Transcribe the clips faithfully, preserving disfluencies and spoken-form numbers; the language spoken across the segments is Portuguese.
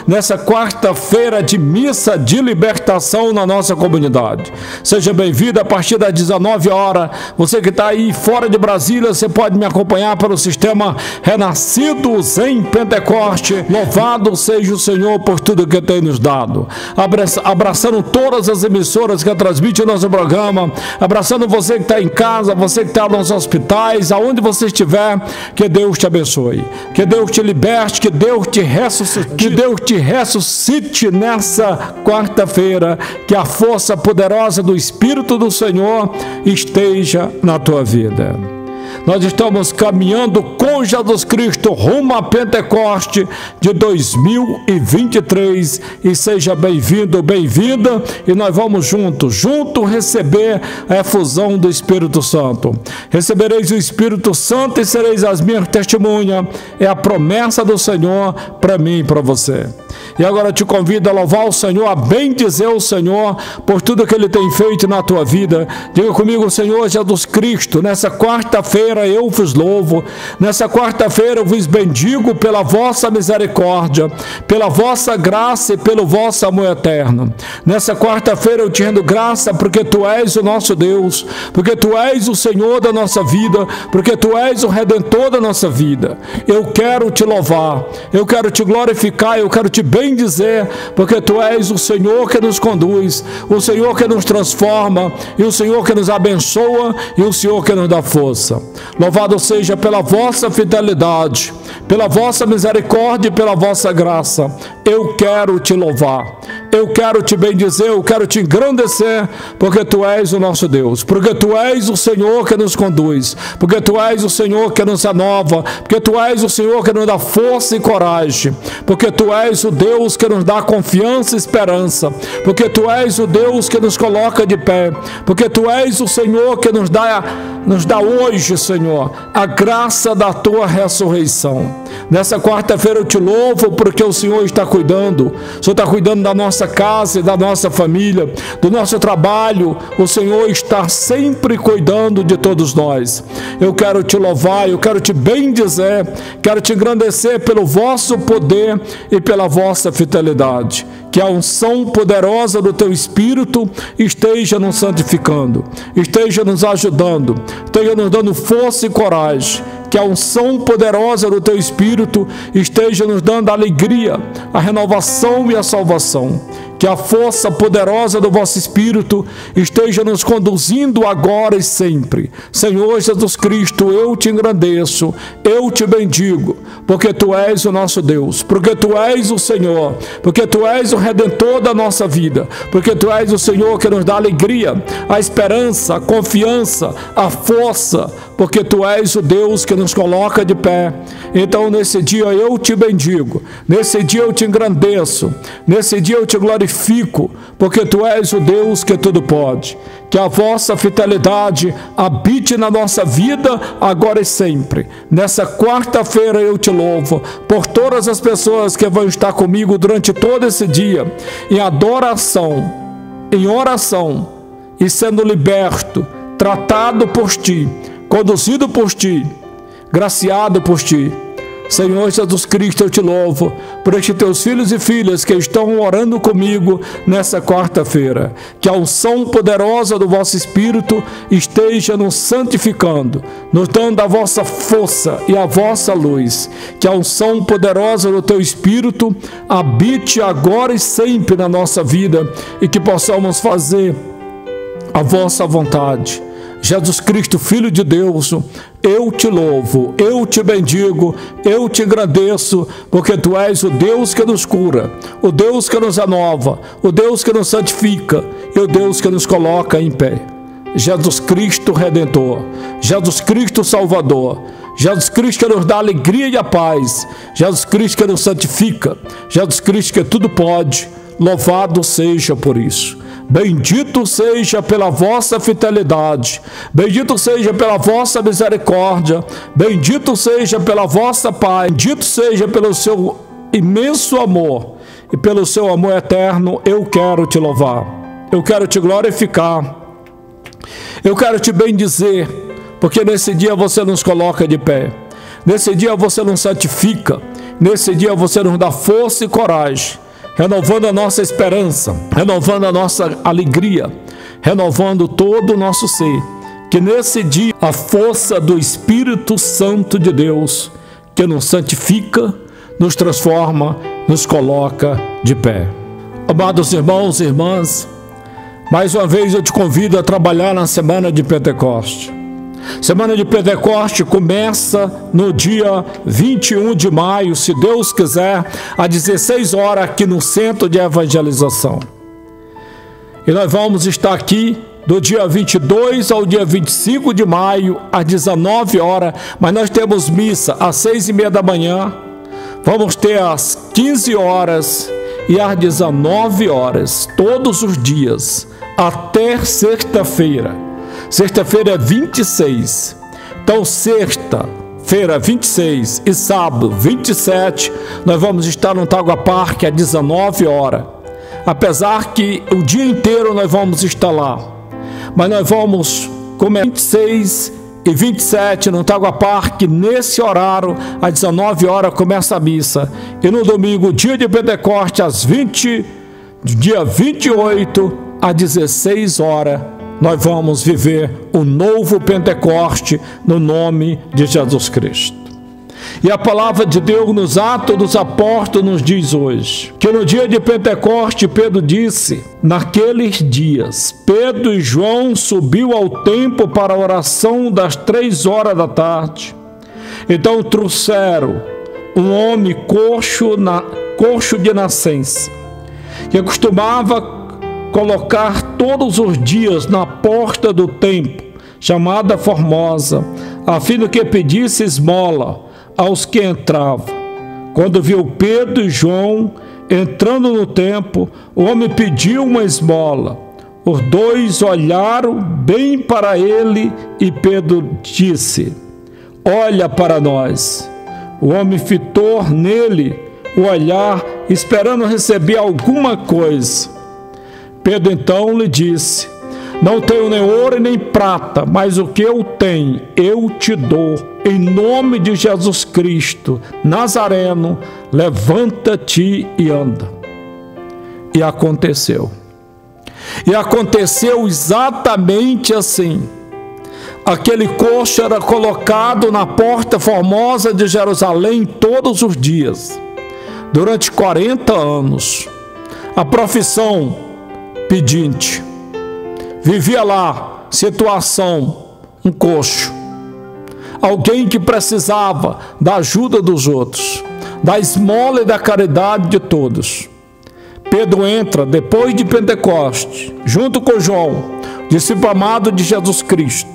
nessa quarta-feira de missa de libertação na nossa comunidade. Seja bem-vindo a partir das dezenove horas. Você que está aí fora de Brasília, você pode me acompanhar pelo sistema Renascidos em Pentecoste. Louvado seja o Senhor por tudo que tem nos dado. Abraça, abraçando todas as emissoras que transmitem o nosso programa, abraçando você que está em casa, você que está nos hospitais, aonde você estiver, que Deus te abençoe, que Deus te liberte, que Deus te ressuscite, que Deus te ressuscite nessa quarta-feira, que a força poderosa do Espírito do Senhor esteja na tua vida. Nós estamos caminhando com Jesus Cristo rumo a Pentecoste de dois mil e vinte e três, e seja bem-vindo, bem-vinda, e nós vamos juntos, junto receber a efusão do Espírito Santo. Recebereis o Espírito Santo e sereis as minhas testemunhas, é a promessa do Senhor para mim e para você. E agora eu te convido a louvar o Senhor, a bendizer o Senhor por tudo que Ele tem feito na tua vida. Diga comigo: Senhor Jesus Cristo, nessa quarta-feira eu vos louvo, nessa quarta-feira eu vos bendigo pela vossa misericórdia, pela vossa graça e pelo vosso amor eterno. Nessa quarta-feira eu te rendo graça porque Tu és o nosso Deus, porque Tu és o Senhor da nossa vida, porque Tu és o Redentor da nossa vida. Eu quero te louvar, eu quero te glorificar, eu quero te bendizer, porque Tu és o Senhor que nos conduz, o Senhor que nos transforma, e o Senhor que nos abençoa, e o Senhor que nos dá força. Louvado seja pela vossa fidelidade, pela vossa misericórdia e pela vossa graça. Eu quero te louvar, eu quero te bendizer, eu quero te engrandecer, porque Tu és o nosso Deus, porque Tu és o Senhor que nos conduz, porque Tu és o Senhor que nos renova, porque Tu és o Senhor que nos dá força e coragem, porque Tu és o Deus que nos dá confiança e esperança, porque Tu és o Deus que nos coloca de pé, porque Tu és o Senhor que nos dá, nos dá hoje, Senhor, a graça da Tua ressurreição. Nessa quarta-feira eu te louvo porque o Senhor está cuidando, o Senhor está cuidando da nossa casa e da nossa família, do nosso trabalho. O Senhor está sempre cuidando de todos nós. Eu quero te louvar, eu quero te bendizer, quero te engrandecer pelo vosso poder e pela vossa fidelidade. Que a unção poderosa do Teu Espírito esteja nos santificando, esteja nos ajudando, esteja nos dando força e coragem. Que a unção poderosa do Teu Espírito esteja nos dando a alegria, a renovação e a salvação. Que a força poderosa do vosso Espírito esteja nos conduzindo agora e sempre. Senhor Jesus Cristo, eu te engrandeço, eu te bendigo, porque Tu és o nosso Deus, porque Tu és o Senhor, porque Tu és o Redentor da nossa vida, porque Tu és o Senhor que nos dá a alegria, a esperança, a confiança, a força, porque Tu és o Deus que nos coloca de pé. Então nesse dia eu te bendigo, nesse dia eu te engrandeço, nesse dia eu te glorifico, porque Tu és o Deus que tudo pode. Que a vossa fidelidade habite na nossa vida agora e sempre. Nessa quarta-feira eu te louvo por todas as pessoas que vão estar comigo durante todo esse dia, em adoração, em oração, e sendo liberto, tratado por Ti, conduzido por Ti, graciado por Ti. Senhor Jesus Cristo, eu te louvo por estes Teus filhos e filhas que estão orando comigo nessa quarta-feira. Que a unção poderosa do vosso Espírito esteja nos santificando, nos dando a vossa força e a vossa luz. Que a unção poderosa do Teu Espírito habite agora e sempre na nossa vida, e que possamos fazer a vossa vontade. Jesus Cristo, Filho de Deus, eu te louvo, eu te bendigo, eu te agradeço, porque Tu és o Deus que nos cura, o Deus que nos renova, o Deus que nos santifica e o Deus que nos coloca em pé. Jesus Cristo Redentor, Jesus Cristo Salvador, Jesus Cristo que nos dá a alegria e a paz, Jesus Cristo que nos santifica, Jesus Cristo que tudo pode, louvado seja por isso. Bendito seja pela vossa fidelidade, bendito seja pela vossa misericórdia, bendito seja pela vossa paz, bendito seja pelo seu imenso amor e pelo seu amor eterno. Eu quero te louvar, eu quero te glorificar, eu quero te bendizer, porque nesse dia você nos coloca de pé, nesse dia você nos santifica, Nesse dia você nos dá força e coragem, renovando a nossa esperança, renovando a nossa alegria, renovando todo o nosso ser. Que nesse dia a força do Espírito Santo de Deus, que nos santifica, nos transforma, nos coloca de pé. Amados irmãos e irmãs, mais uma vez eu te convido a trabalhar na semana de Pentecoste. Semana de Pentecoste começa no dia vinte e um de maio, se Deus quiser, às dezesseis horas, aqui no Centro de Evangelização. E nós vamos estar aqui do dia vinte e dois ao dia vinte e cinco de maio, às dezenove horas, mas nós temos missa às seis e meia da manhã, vamos ter às quinze horas e às dezenove horas, todos os dias, até sexta-feira. Sexta-feira é vinte e seis, então sexta-feira vinte e seis e sábado vinte e sete, nós vamos estar no Tagua Park às dezenove horas. Apesar que o dia inteiro nós vamos estar lá, mas nós vamos começar vinte e seis e vinte e sete no Tagua Park, nesse horário, às dezenove horas começa a missa. E no domingo, dia de Pentecoste, às vinte, dia vinte e oito, às dezesseis horas, nós vamos viver o novo Pentecoste no nome de Jesus Cristo. E a palavra de Deus nos Atos dos Apóstolos nos diz hoje, que no dia de Pentecoste Pedro disse, naqueles dias, Pedro e João subiu ao templo para a oração das três horas da tarde. Então trouxeram um homem coxo, na, coxo de nascença, que costumava colocar todos os dias na porta do templo, chamada Formosa, a fim de que pedisse esmola aos que entravam. Quando viu Pedro e João entrando no templo, o homem pediu uma esmola. Os dois olharam bem para ele e Pedro disse, olha para nós. O homem fitou nele o olhar, esperando receber alguma coisa. Pedro então lhe disse, não tenho nem ouro nem prata, mas o que eu tenho eu te dou. Em nome de Jesus Cristo, Nazareno, levanta-te e anda. E aconteceu. E aconteceu exatamente assim. Aquele coxo era colocado na porta formosa de Jerusalém todos os dias, durante quarenta anos. A profissão pedinte. Vivia lá, situação, um coxo. Alguém que precisava da ajuda dos outros, da esmola e da caridade de todos. Pedro entra, depois de Pentecoste, junto com João, discípulo amado de Jesus Cristo.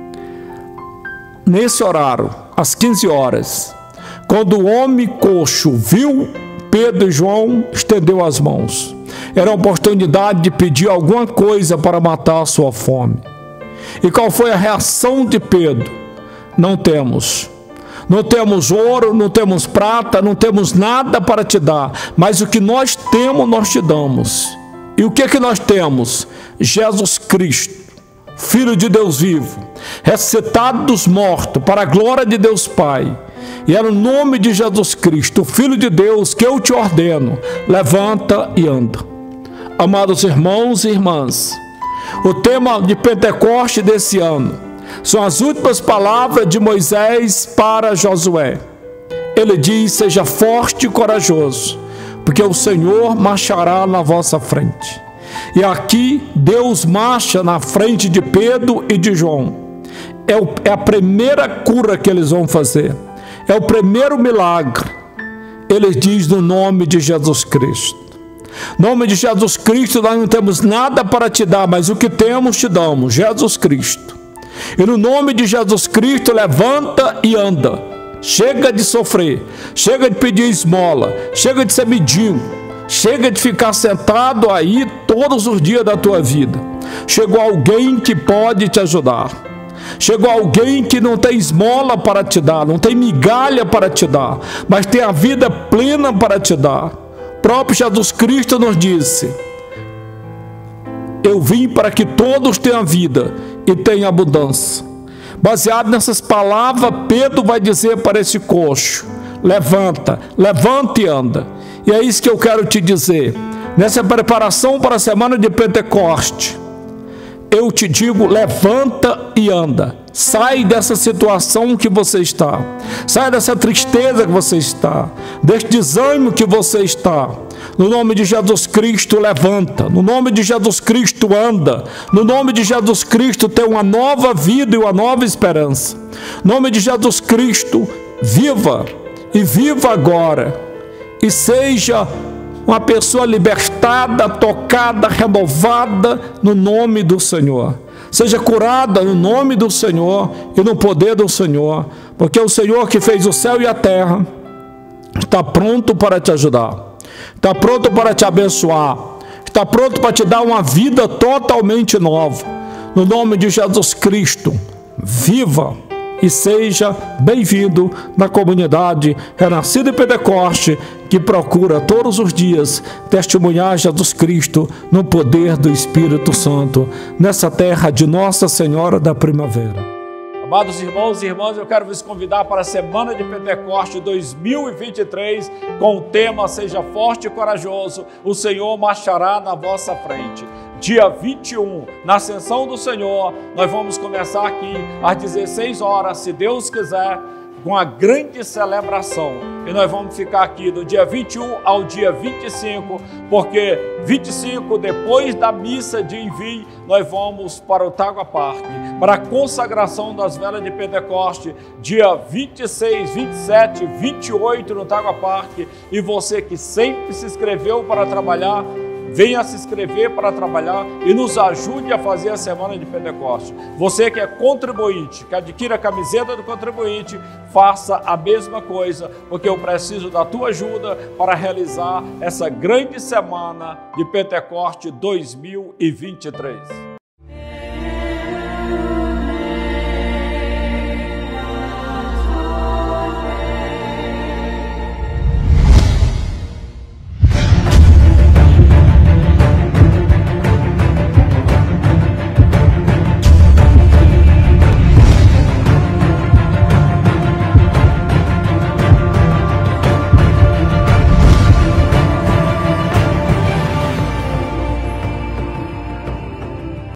Nesse horário, às quinze horas, quando o homem coxo viu Pedro e João, estendeu as mãos. Era uma oportunidade de pedir alguma coisa para matar a sua fome. E qual foi a reação de Pedro? Não temos. Não temos ouro, não temos prata, não temos nada para te dar. Mas o que nós temos, nós te damos. E o que é que nós temos? Jesus Cristo, Filho de Deus vivo, ressuscitado dos mortos, para a glória de Deus Pai. E é no nome de Jesus Cristo, Filho de Deus, que eu te ordeno, levanta e anda. Amados irmãos e irmãs, o tema de Pentecoste desse ano são as últimas palavras de Moisés para Josué. Ele diz, seja forte e corajoso, porque o Senhor marchará na vossa frente. E aqui Deus marcha na frente de Pedro e de João. É, o, é a primeira cura que eles vão fazer. É o primeiro milagre. Ele diz no nome de Jesus Cristo. No nome de Jesus Cristo nós não temos nada para te dar, mas o que temos te damos, Jesus Cristo. E no nome de Jesus Cristo levanta e anda. Chega de sofrer, chega de pedir esmola, chega de ser mendigo, chega de ficar sentado aí todos os dias da tua vida. Chegou alguém que pode te ajudar. Chegou alguém que não tem esmola para te dar, não tem migalha para te dar, mas tem a vida plena para te dar. O próprio Jesus Cristo nos disse, eu vim para que todos tenham vida e tenham abundância. Baseado nessas palavras, Pedro vai dizer para esse coxo, levanta, levanta e anda. E é isso que eu quero te dizer. Nessa preparação para a semana de Pentecoste, eu te digo, levanta e anda. Sai dessa situação que você está. Sai dessa tristeza que você está. Desse desânimo que você está. No nome de Jesus Cristo, levanta. No nome de Jesus Cristo, anda. No nome de Jesus Cristo, tem uma nova vida e uma nova esperança. No nome de Jesus Cristo, viva. E viva agora. E seja uma pessoa libertada, tocada, renovada no nome do Senhor. Seja curada no nome do Senhor e no poder do Senhor, porque o Senhor que fez o céu e a terra está pronto para te ajudar, está pronto para te abençoar, está pronto para te dar uma vida totalmente nova. No nome de Jesus Cristo, viva e seja bem-vindo na comunidade Renascida em Pentecoste, que procura todos os dias testemunhar Jesus Cristo no poder do Espírito Santo, nessa terra de Nossa Senhora da Primavera. Amados irmãos e irmãs, eu quero vos convidar para a Semana de Pentecoste dois mil e vinte e três, com o tema Seja Forte e Corajoso, o Senhor marchará na vossa frente. Dia vinte e um, na Ascensão do Senhor, nós vamos começar aqui às dezesseis horas, se Deus quiser, com a grande celebração. E nós vamos ficar aqui do dia vinte e um ao dia vinte e cinco, porque vinte e cinco, depois da missa de envio, nós vamos para o Tágua Park, para a consagração das velas de Pentecoste, dia vinte e seis, vinte e sete, vinte e oito no Tágua Park. E você que sempre se inscreveu para trabalhar, venha se inscrever para trabalhar e nos ajude a fazer a Semana de Pentecoste. Você que é contribuinte, que adquira a camiseta do contribuinte, faça a mesma coisa, porque eu preciso da tua ajuda para realizar essa grande Semana de Pentecoste dois mil e vinte e três.